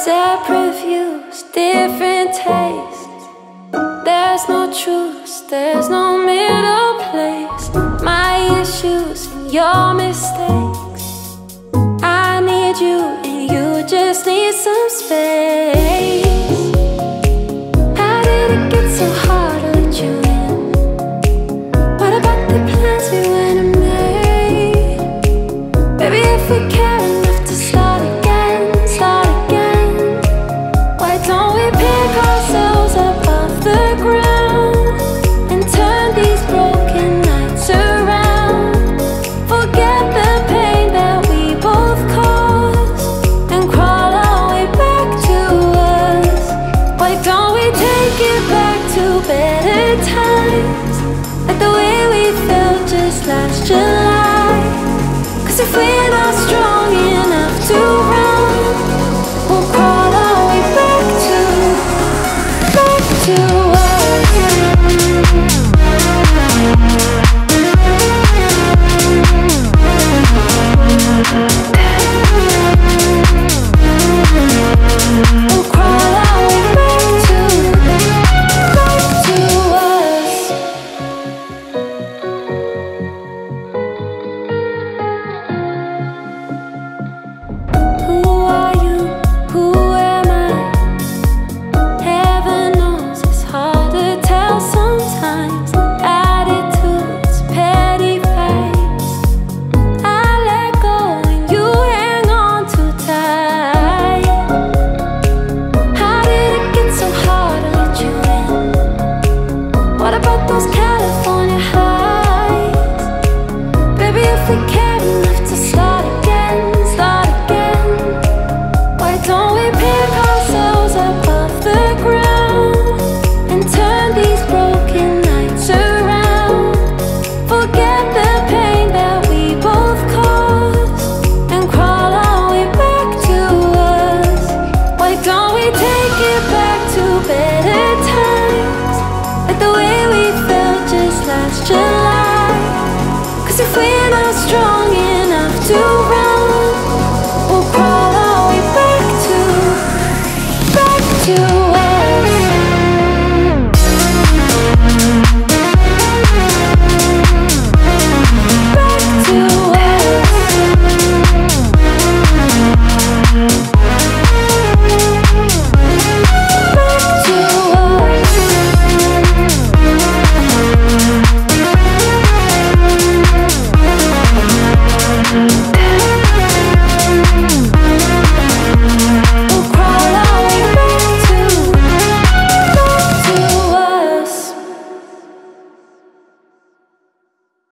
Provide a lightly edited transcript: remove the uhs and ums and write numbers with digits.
Separate views, different tastes. There's no truce, there's no middle place. My issues and your mistakes. I need you and you just need some space. How did it get so hard to let you in? What about the plans we went and made? Baby, if we care enough to start again, why don't we pick ourselves up off the ground and turn these broken nights around? Forget the pain that we both caused and crawl our way back to us. Why don't we take it back to better times, like the way we felt just